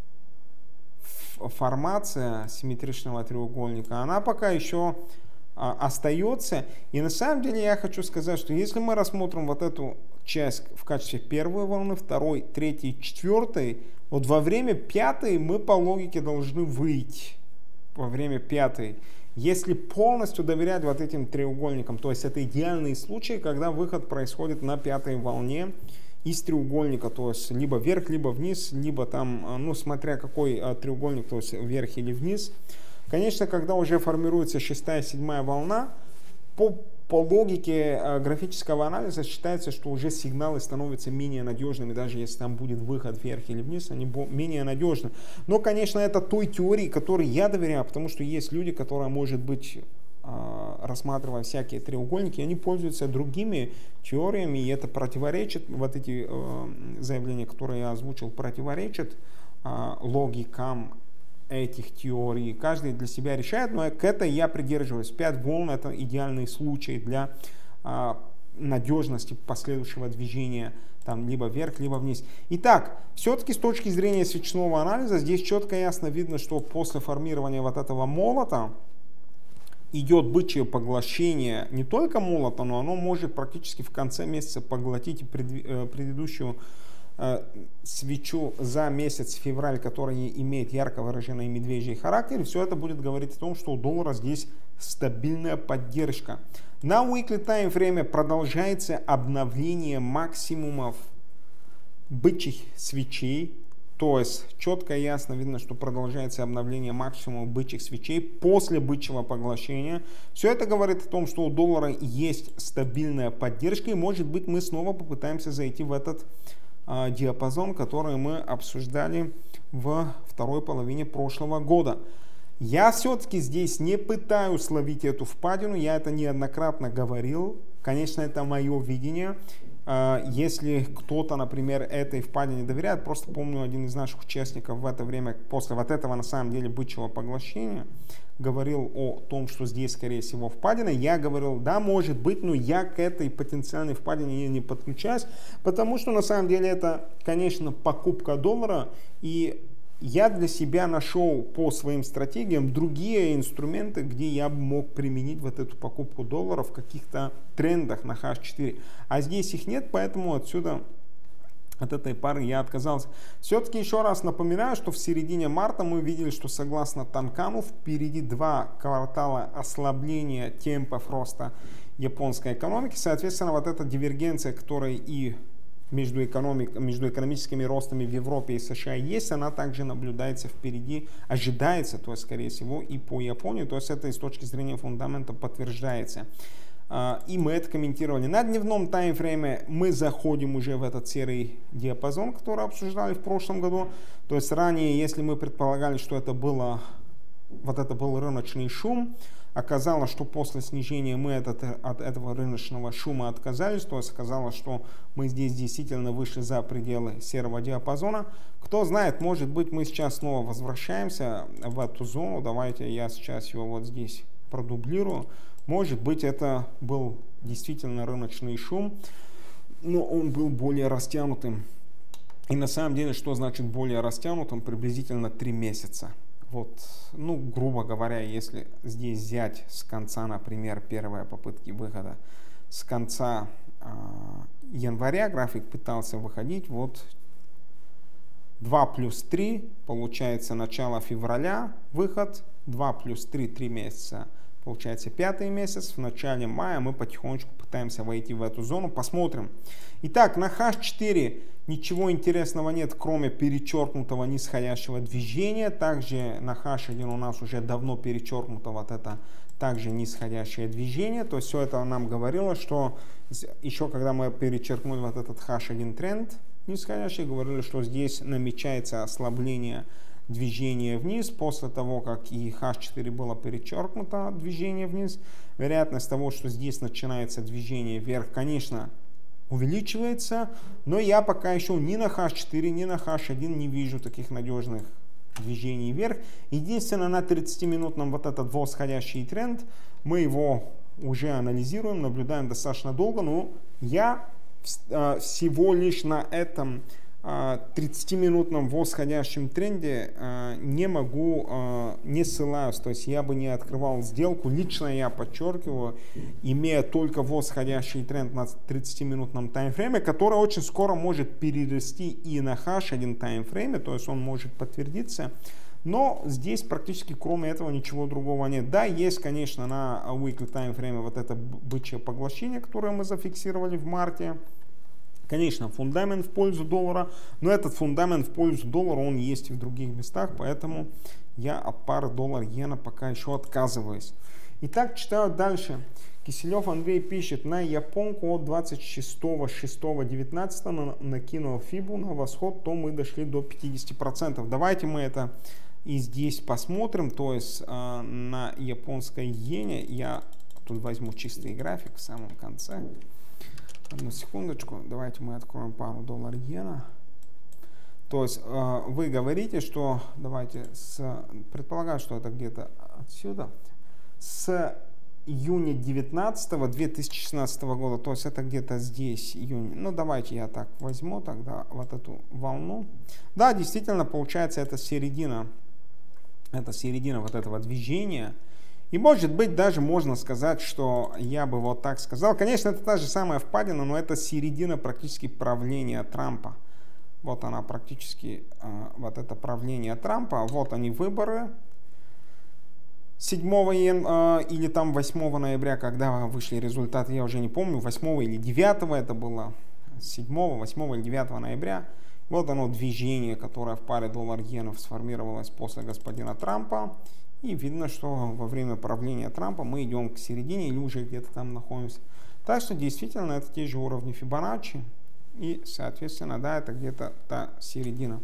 формация симметричного треугольника, она пока еще остается. И на самом деле я хочу сказать, что если мы рассмотрим вот эту часть в качестве первой волны, второй, третьей, четвертой, вот во время пятой мы по логике должны выйти. Во время пятой. Если полностью доверять вот этим треугольникам, то есть это идеальный случай, когда выход происходит на пятой волне из треугольника, то есть либо вверх, либо вниз, либо там, ну смотря какой треугольник, то есть вверх или вниз. Конечно, когда уже формируется шестая, седьмая волна, по логике графического анализа считается, что уже сигналы становятся менее надежными, даже если там будет выход вверх или вниз, они менее надежны. Но, конечно, это той теории, которой я доверяю, потому что есть люди, которые, может быть, рассматривая всякие треугольники, они пользуются другими теориями, и это противоречит, вот эти заявления, которые я озвучил, противоречат логикам этих теорий. Каждый для себя решает, но к этой я придерживаюсь. 5 волн — это идеальный случай для надежности последующего движения там либо вверх, либо вниз. Итак, все-таки с точки зрения свечного анализа здесь четко и ясно видно, что после формирования вот этого молота идет бычье поглощение не только молота, но оно может практически в конце месяца поглотить предыдущую свечу за месяц февраль, который имеет ярко выраженный медвежий характер. Все это будет говорить о том, что у доллара здесь стабильная поддержка. На weekly time время продолжается обновление максимумов бычьих свечей То есть четко и ясно видно, что продолжается обновление максимума бычьих свечей после бычьего поглощения. Все это говорит о том, что у доллара есть стабильная поддержка, и может быть мы снова попытаемся зайти в этот диапазон, который мы обсуждали в второй половине прошлого года. Я все-таки здесь не пытаюсь словить эту впадину, я это неоднократно говорил. Конечно, это мое видение. Если кто-то, например, этой впадине доверяет, просто помню, один из наших участников в это время, после вот этого на самом деле бычьего поглощения, говорил о том, что здесь, скорее всего, впадина. Я говорил, да, может быть, но я к этой потенциальной впадине не подключаюсь, потому что на самом деле это, конечно, покупка доллара, и я для себя нашел по своим стратегиям другие инструменты, где я мог применить вот эту покупку доллара в каких-то трендах на H4. А здесь их нет, поэтому отсюда от этой пары я отказался. Все-таки еще раз напоминаю, что в середине марта мы видели, что согласно Танкану впереди 2 квартала ослабления темпов роста японской экономики. Соответственно, вот эта дивергенция, которая и между экономическими ростами в Европе и США есть, она также наблюдается впереди, ожидается, то есть, скорее всего, и по Японии. То есть это с точки зрения фундамента подтверждается. И мы это комментировали. На дневном таймфрейме мы заходим уже в этот серый диапазон, который обсуждали в прошлом году. То есть ранее, если мы предполагали, что это был рыночный шум, оказалось, что после снижения мы от этого рыночного шума отказались, то есть оказалось, что мы здесь действительно вышли за пределы серого диапазона. Кто знает, может быть, мы сейчас снова возвращаемся в эту зону. Давайте я сейчас его вот здесь продублирую. Может быть, это был действительно рыночный шум, но он был более растянутым. И на самом деле, что значит более растянутым? Приблизительно 3 месяца. Вот, ну, грубо говоря, если здесь взять с конца, например, первые попытки выхода, с конца января график пытался выходить, вот 2 плюс 3, получается начало февраля, выход, 2 плюс 3, 3 месяца, получается 5-й месяц, в начале мая мы потихонечку пытаемся войти в эту зону, посмотрим. Итак, на H4 ничего интересного нет, кроме перечеркнутого нисходящего движения. Также на H1 у нас уже давно перечеркнуто вот это также нисходящее движение. То есть все это нам говорило, что еще когда мы перечеркнули вот этот H1 тренд нисходящий, говорили, что здесь намечается ослабление движения вниз. После того, как и H4 было перечеркнуто движение вниз, вероятность того, что здесь начинается движение вверх, конечно, увеличивается, но я пока еще ни на H4, ни на H1 не вижу таких надежных движений вверх. Единственное, на 30-минутном вот этот восходящий тренд, мы его уже анализируем, наблюдаем достаточно долго, но я всего лишь на этом 30-минутном восходящем тренде не могу, не ссылаюсь, то есть я бы не открывал сделку, лично я подчеркиваю, имея только восходящий тренд на 30-минутном таймфрейме, который очень скоро может перерасти и на H1 таймфрейме, то есть он может подтвердиться, но здесь практически кроме этого ничего другого нет. Да, есть, конечно, на weekly таймфрейме вот это бычье поглощение, которое мы зафиксировали в марте. Конечно, фундамент в пользу доллара, но этот фундамент в пользу доллара, он есть и в других местах, поэтому я от пары доллар-иена пока еще отказываюсь. Итак, читаю дальше. Киселев Андрей пишет, на японку от 26.06.19 накинул фибу на восход, то мы дошли до 50%. Давайте мы это и здесь посмотрим, то есть на японской иене, я тут возьму чистый график в самом конце. Одну секундочку, давайте мы откроем пару доллар-иена. То есть вы говорите, что, предполагаю, что это где-то отсюда, с июня 2016 года, то есть это где-то здесь, июнь. Ну, давайте я так возьму тогда вот эту волну. Да, действительно, получается, это середина вот этого движения. И может быть даже можно сказать, что я бы вот так сказал. Конечно, это та же самая впадина, но это середина практически правления Трампа. Вот она практически, вот это правление Трампа. Вот они выборы 7 или там 8 ноября, когда вышли результаты, я уже не помню, 8 или 9 это было, 7, 8 или 9 ноября. Вот оно движение, которое в паре доллар-иенов сформировалось после господина Трампа. И видно, что во время правления Трампа мы идем к середине или уже где-то там находимся. Так что действительно это те же уровни Фибоначчи. И, соответственно, да, это где-то та середина.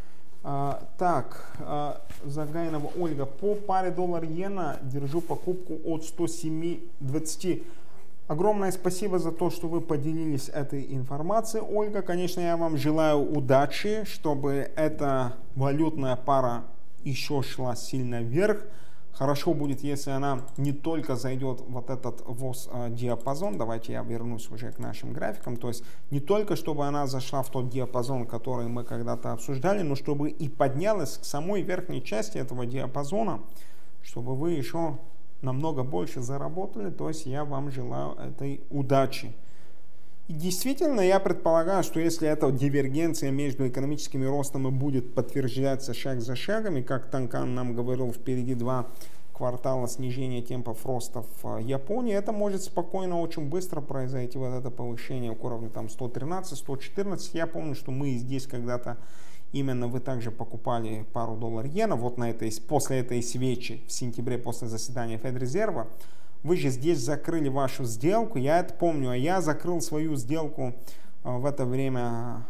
Загайнова Ольга. По паре доллар-иена держу покупку от 107.20. Огромное спасибо за то, что вы поделились этой информацией, Ольга. Конечно, я вам желаю удачи, чтобы эта валютная пара еще шла сильно вверх. Хорошо будет, если она не только зайдет в вот этот диапазон. Давайте я вернусь уже к нашим графикам. То есть не только чтобы она зашла в тот диапазон, который мы когда-то обсуждали, но чтобы и поднялась к самой верхней части этого диапазона, чтобы вы еще намного больше заработали. То есть я вам желаю этой удачи. И действительно, я предполагаю, что если эта дивергенция между экономическими ростами будет подтверждаться шаг за шагом, и как Танкан нам говорил, впереди 2 квартала снижения темпов роста в Японии, это может спокойно, очень быстро произойти, вот это повышение к уровню там 113-114. Я помню, что мы здесь когда-то, именно вы также покупали пару доллар-иена, вот после этой свечи в сентябре, после заседания Федрезерва. Вы же здесь закрыли вашу сделку, я это помню, а я закрыл свою сделку в это время,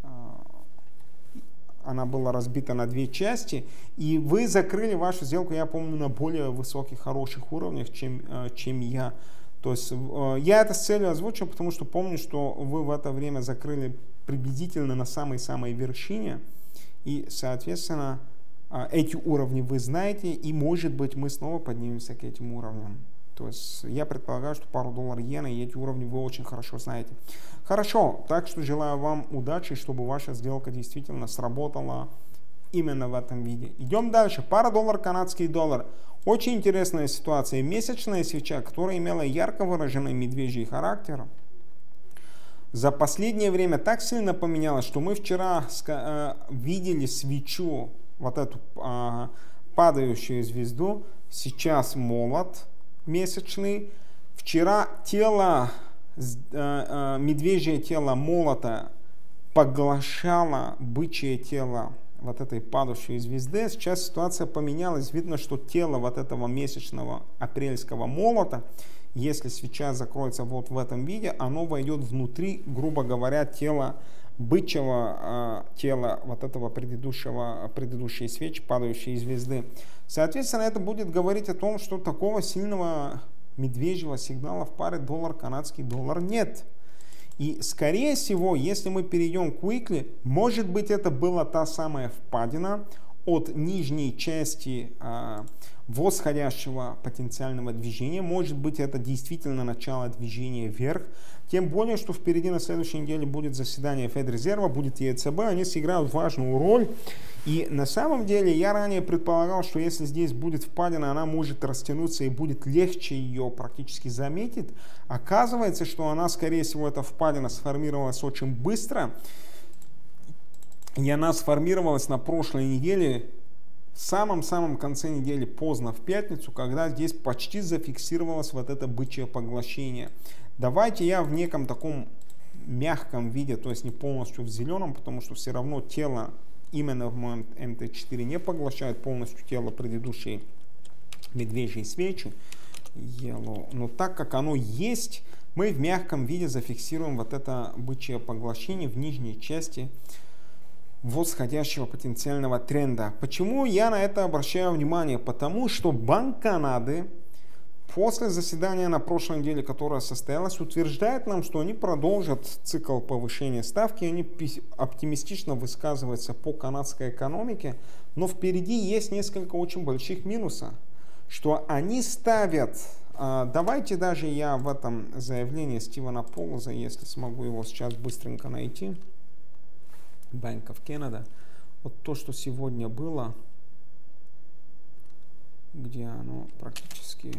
она была разбита на 2 части, и вы закрыли вашу сделку, я помню, на более высоких, хороших уровнях, чем я. То есть я это с целью озвучил, потому что помню, что вы в это время закрыли приблизительно на самой-самой вершине, и, соответственно, эти уровни вы знаете, и, может быть, мы снова поднимемся к этим уровням. То есть я предполагаю, что пару доллар-иена и эти уровни вы очень хорошо знаете. Хорошо, так что желаю вам удачи, чтобы ваша сделка действительно сработала именно в этом виде. Идем дальше. Пара доллар, канадский доллар. Очень интересная ситуация. Месячная свеча, которая имела ярко выраженный медвежий характер, за последнее время так сильно поменялась, что мы вчера видели свечу, вот эту падающую звезду, сейчас молот месячный. Вчера медвежье тело молота поглощало бычье тело вот этой падающей звезды. Сейчас ситуация поменялась. Видно, что тело вот этого месячного апрельского молота, если свеча закроется вот в этом виде, оно войдет внутри, грубо говоря, тела бычьего тела вот этого предыдущей свечи, падающей звезды. Соответственно, это будет говорить о том, что такого сильного медвежьего сигнала в паре доллар-канадский доллар нет. И скорее всего, если мы перейдем к weekly, может быть, это была та самая впадина от нижней части восходящего потенциального движения. Может быть, это действительно начало движения вверх. Тем более, что впереди на следующей неделе будет заседание Федрезерва, будет ЕЦБ, они сыграют важную роль. И на самом деле я ранее предполагал, что если здесь будет впадина, она может растянуться и будет легче ее практически заметить. Оказывается, что она, скорее всего, эта впадина сформировалась очень быстро. И она сформировалась на прошлой неделе, в самом-самом конце недели, поздно в пятницу, когда здесь почти зафиксировалось вот это бычье поглощение. Давайте я в неком таком мягком виде, то есть не полностью в зеленом, потому что все равно тело именно в моем МТ4 не поглощает полностью тело предыдущей медвежьей свечи. Но так как оно есть, мы в мягком виде зафиксируем вот это бычье поглощение в нижней части восходящего потенциального тренда. Почему я на это обращаю внимание? Потому что Банк Канады после заседания на прошлой неделе, которое состоялось, утверждает нам, что они продолжат цикл повышения ставки. Они оптимистично высказываются по канадской экономике, но впереди есть несколько очень больших минусов, что они ставят. Давайте даже я в этом заявлении Стивена Полоза, если смогу его сейчас быстренько найти, Bank of Canada, вот то, что сегодня было, где оно практически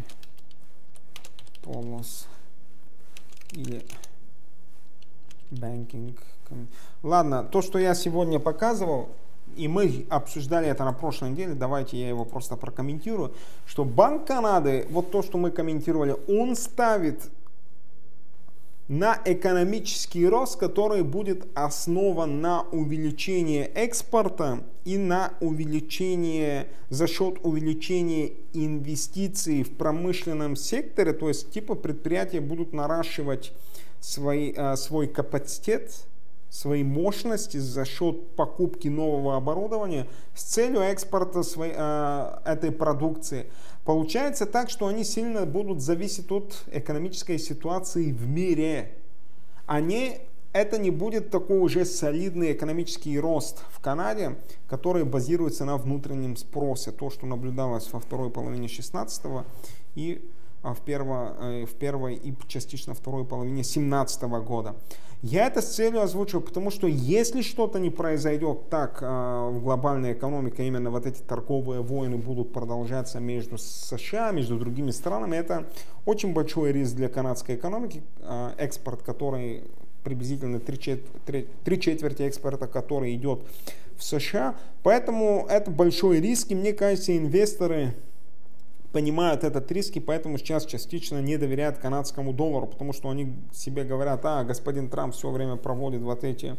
Полоз или Banking. Ладно, то, что я сегодня показывал, и мы обсуждали это на прошлой неделе, давайте я его просто прокомментирую, что Банк Канады, вот то, что мы комментировали, он ставит на экономический рост, который будет основан на увеличении экспорта и на увеличении, за счет увеличения инвестиций в промышленном секторе, то есть типа предприятия будут наращивать свой капацитет, свои мощности за счет покупки нового оборудования с целью экспорта этой продукции. Получается так, что они сильно будут зависеть от экономической ситуации в мире. Это не будет такой уже солидный экономический рост в Канаде, который базируется на внутреннем спросе. То, что наблюдалось во второй половине 2016 и в первой и частично второй половине 2017 года. Я это с целью озвучиваю, потому что если что-то не произойдет так в глобальной экономике, именно вот эти торговые войны будут продолжаться между США, между другими странами, это очень большой риск для канадской экономики. Экспорт, который приблизительно три четверти экспорта, который идет в США. Поэтому это большой риск, и мне кажется, инвесторы понимают этот риск, и поэтому сейчас частично не доверяют канадскому доллару, потому что они себе говорят: господин Трамп все время проводит вот эти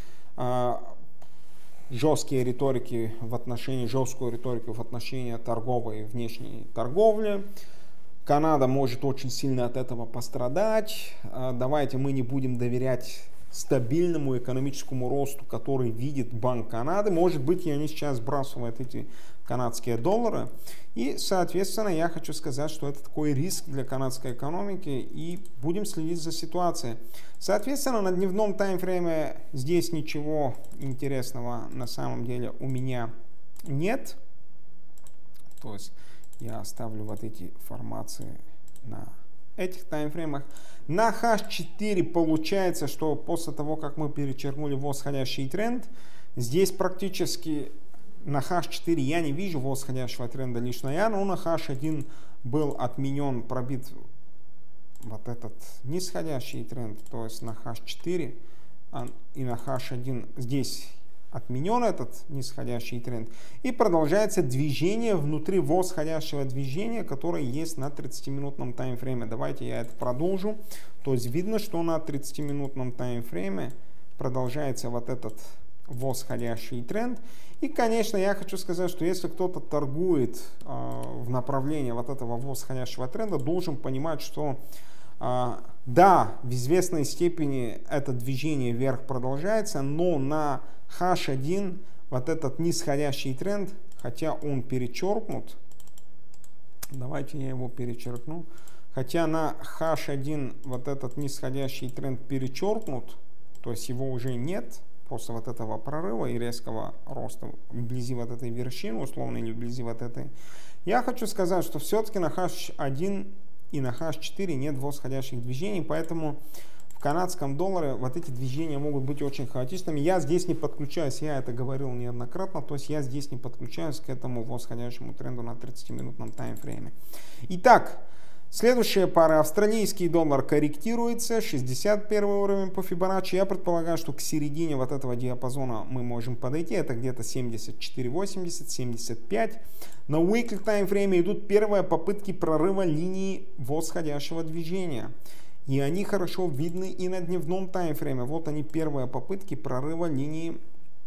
жесткую риторику в отношении торговой и внешней торговли. Канада может очень сильно от этого пострадать. Давайте мы не будем доверять стабильному экономическому росту, который видит Банк Канады. Может быть, и они сейчас сбрасывают эти канадские доллары. И, соответственно, я хочу сказать, что это такой риск для канадской экономики, и будем следить за ситуацией. Соответственно, на дневном таймфрейме здесь ничего интересного на самом деле у меня нет. То есть я оставлю вот эти формации на этих таймфреймах. На H4 получается, что после того, как мы перечеркнули восходящий тренд, здесь практически на H4 я не вижу восходящего тренда лично я, но на H1 был отменен, пробит вот этот нисходящий тренд, то есть на H4 и на H1 здесь отменен этот нисходящий тренд, и продолжается движение внутри восходящего движения, которое есть на 30-минутном таймфрейме. Давайте я это продолжу. То есть видно, что на 30-минутном таймфрейме продолжается вот этот восходящий тренд. И, конечно, я хочу сказать, что если кто-то торгует в направлении вот этого восходящего тренда, должен понимать, что да, в известной степени это движение вверх продолжается, но на H1 вот этот нисходящий тренд, хотя он перечеркнут, давайте я его перечеркну, хотя на H1 вот этот нисходящий тренд перечеркнут, то есть его уже нет после вот этого прорыва и резкого роста вблизи вот этой вершины, условно, или вблизи вот этой, я хочу сказать, что все-таки на H1 и на H4 нет восходящих движений, поэтому в канадском долларе вот эти движения могут быть очень хаотичными. Я здесь не подключаюсь, я это говорил неоднократно, то есть я здесь не подключаюсь к этому восходящему тренду на 30-минутном таймфрейме. Итак, следующая пара. Австралийский доллар корректируется, 61 уровень по Фибоначчи. Я предполагаю, что к середине вот этого диапазона мы можем подойти, это где-то 74.80, 75. На weekly таймфрейме идут первые попытки прорыва линии восходящего движения. И они хорошо видны и на дневном таймфрейме. Вот они, первые попытки прорыва линии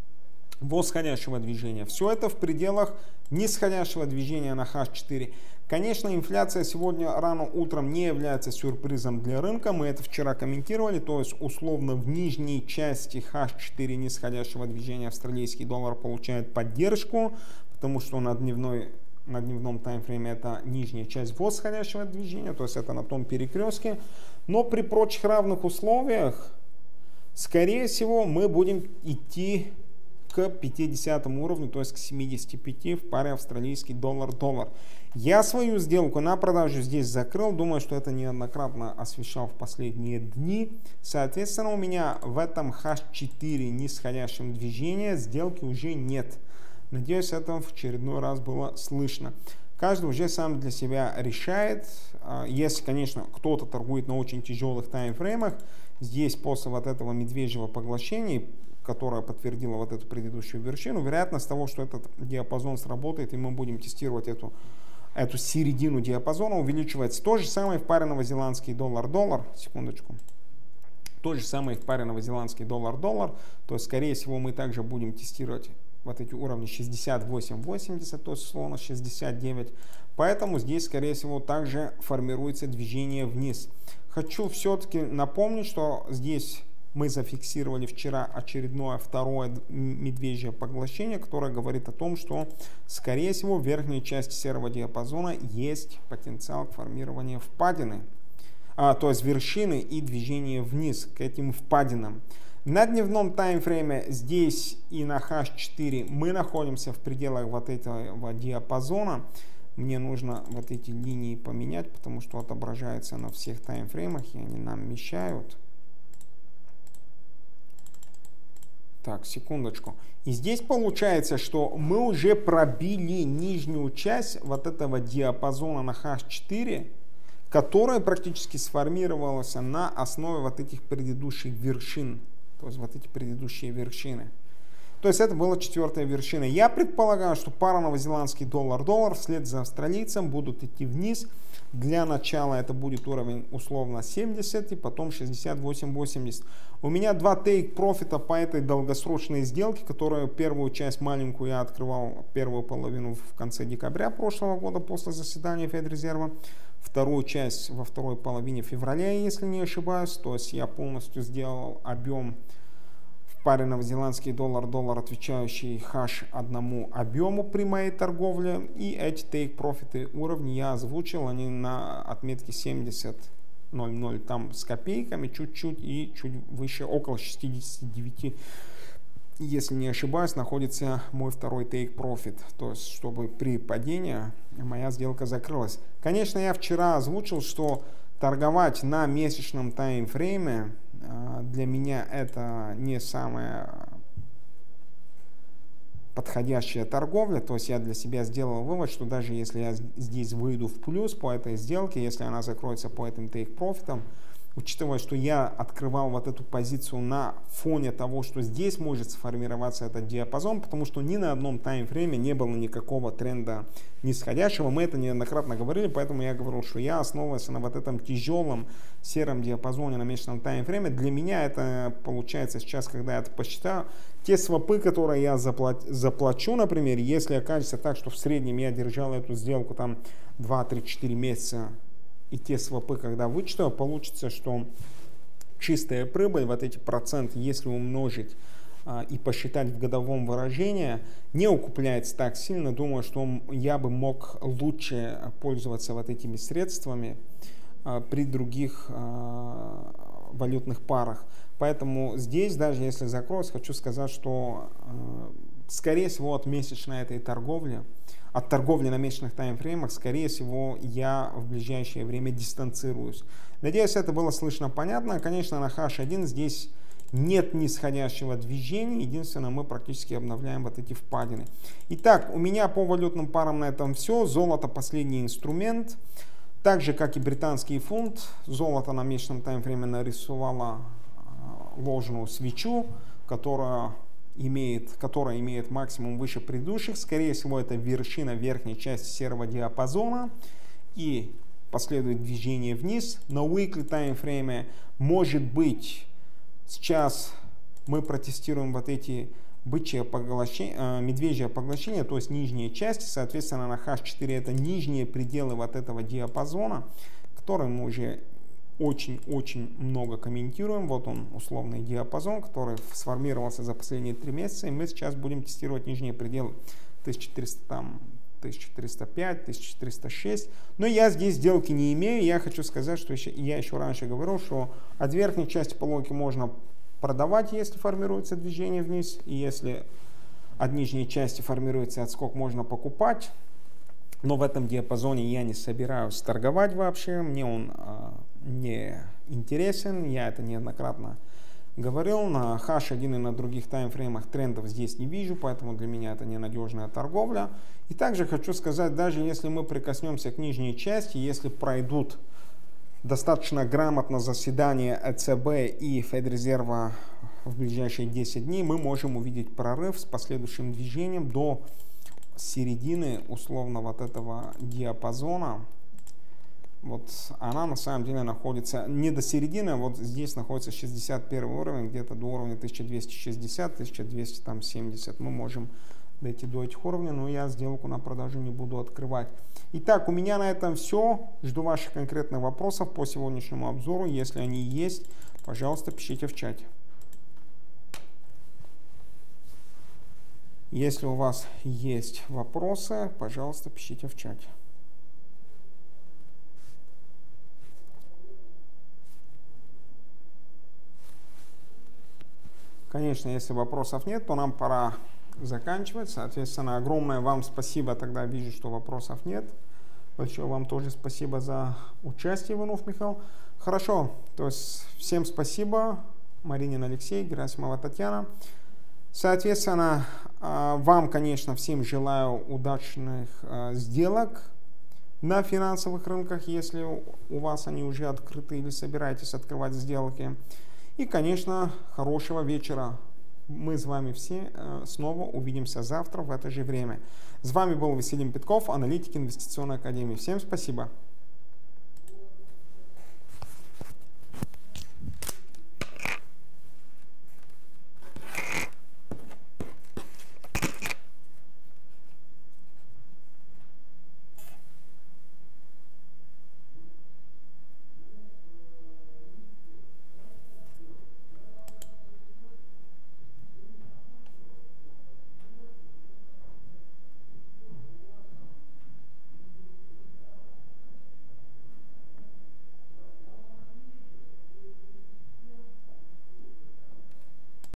восходящего движения. Все это в пределах нисходящего движения на H4. Конечно, инфляция сегодня рано утром не является сюрпризом для рынка. Мы это вчера комментировали. То есть, условно, в нижней части H4 нисходящего движения австралийский доллар получает поддержку, потому что на дневном таймфрейме это нижняя часть восходящего движения, то есть это на том перекрестке. Но при прочих равных условиях, скорее всего, мы будем идти к 50 уровню, то есть к 75 в паре австралийский доллар-доллар. Я свою сделку на продажу здесь закрыл, думаю, что это неоднократно освещал в последние дни. Соответственно, у меня в этом H4 нисходящем движении сделки уже нет. Надеюсь, это в очередной раз было слышно. Каждый уже сам для себя решает. Если, конечно, кто-то торгует на очень тяжелых таймфреймах, здесь после вот этого медвежьего поглощения, которое подтвердило вот эту предыдущую вершину, вероятность того, что этот диапазон сработает, и мы будем тестировать эту середину диапазона, увеличивается. То же самое в паре новозеландский доллар-доллар. Секундочку. То же самое в паре новозеландский доллар-доллар. То есть, скорее всего, мы также будем тестировать вот эти уровни 68.80, то есть условно 69. Поэтому здесь, скорее всего, также формируется движение вниз. Хочу все-таки напомнить, что здесь мы зафиксировали вчера очередное второе медвежье поглощение, которое говорит о том, что, скорее всего, в верхней части серого диапазона есть потенциал к формированию впадины. То есть вершины и движение вниз к этим впадинам. На дневном таймфрейме здесь и на H4 мы находимся в пределах вот этого диапазона. Мне нужно вот эти линии поменять, потому что отображаются на всех таймфреймах и они нам мешают. Так, секундочку. И здесь получается, что мы уже пробили нижнюю часть вот этого диапазона на H4, которая практически сформировалась на основе вот этих предыдущих вершин. То есть вот эти предыдущие вершины. То есть это была четвертая вершина. Я предполагаю, что пара новозеландский доллар-доллар вслед за австралийцем будут идти вниз. Для начала это будет уровень условно 70 и потом 68.80. У меня два тейк-профита по этой долгосрочной сделке, которую первую часть маленькую я открывал первую половину в конце декабря прошлого года после заседания Федрезерва. Вторую часть во второй половине февраля, если не ошибаюсь. То есть я полностью сделал объем в паре новозеландский доллар-доллар, отвечающий H1 объему при моей торговле. И эти тейк-профиты уровни я озвучил, они на отметке 70.00 там с копейками, чуть-чуть и чуть выше, около 69. Если не ошибаюсь, находится мой второй take-profit, то есть чтобы при падении моя сделка закрылась. Конечно, я вчера озвучил, что торговать на месячном таймфрейме для меня это не самая подходящая торговля. То есть я для себя сделал вывод, что даже если я здесь выйду в плюс по этой сделке, если она закроется по этим take-профитам, учитывая, что я открывал вот эту позицию на фоне того, что здесь может сформироваться этот диапазон, потому что ни на одном таймфрейме не было никакого тренда нисходящего. Мы это неоднократно говорили, поэтому я говорил, что я основывался на вот этом тяжелом сером диапазоне на месячном таймфрейме. Для меня это получается сейчас, когда я это посчитаю, те свопы, которые я заплачу, например, если окажется так, что в среднем я держал эту сделку там 2-3-4 месяца, и те свопы, когда вычитаю, получится, что чистая прибыль, вот эти проценты, если умножить и посчитать в годовом выражении, не окупляется так сильно. Думаю, что я бы мог лучше пользоваться вот этими средствами при других валютных парах. Поэтому здесь, даже если закроюсь, хочу сказать, что скорее всего от месячной этой торговли, от торговли на месячных таймфреймах, скорее всего, я в ближайшее время дистанцируюсь. Надеюсь, это было слышно, понятно. Конечно, на H1 здесь нет нисходящего движения. Единственное, мы практически обновляем вот эти впадины. Итак, у меня по валютным парам на этом все. Золото последний инструмент. Так же, как и британский фунт, золото на месячном таймфрейме нарисовало ложную свечу, которая имеет максимум выше предыдущих. Скорее всего, это вершина верхней части серого диапазона и последует движение вниз. На weekly таймфрейме, может быть, сейчас мы протестируем вот эти медвежье поглощение, то есть нижние части. Соответственно, на H4 это нижние пределы вот этого диапазона, который мы уже очень-очень много комментируем. Вот он, условный диапазон, который сформировался за последние 3 месяца. И мы сейчас будем тестировать нижние пределы 1405, 1406. Но я здесь сделки не имею. Я хочу сказать, что я еще раньше говорил, что от верхней части по логике можно продавать, если формируется движение вниз. И если от нижней части формируется отскок, можно покупать. Но в этом диапазоне я не собираюсь торговать вообще. Мне он не интересен. Я это неоднократно говорил. На H1 и на других таймфреймах трендов здесь не вижу, поэтому для меня это ненадежная торговля. И также хочу сказать, даже если мы прикоснемся к нижней части, если пройдут достаточно грамотно заседания ЭЦБ и Федрезерва в ближайшие 10 дней, мы можем увидеть прорыв с последующим движением до середины условно вот этого диапазона. вот она на самом деле находится не до середины, вот здесь находится 61 уровень, где-то до уровня 1260, 1270. Мы можем дойти до этих уровней, но я сделку на продажу не буду открывать. Итак, у меня на этом все. Жду ваших конкретных вопросов по сегодняшнему обзору. Если они есть, пожалуйста, пишите в чате. Если у вас есть вопросы, пожалуйста, пишите в чате. Конечно, если вопросов нет, то нам пора заканчивать. Соответственно, огромное вам спасибо. Тогда вижу, что вопросов нет. Большое вам тоже спасибо за участие, Иванов Михаил. Хорошо, то есть всем спасибо. Маринин Алексей, Герасимова Татьяна. Соответственно, вам, конечно, всем желаю удачных сделок на финансовых рынках, если у вас они уже открыты или собираетесь открывать сделки. И, конечно, хорошего вечера. Мы с вами все снова увидимся завтра в это же время. С вами был Василий Петков, аналитик Инвестиционной академии. Всем спасибо.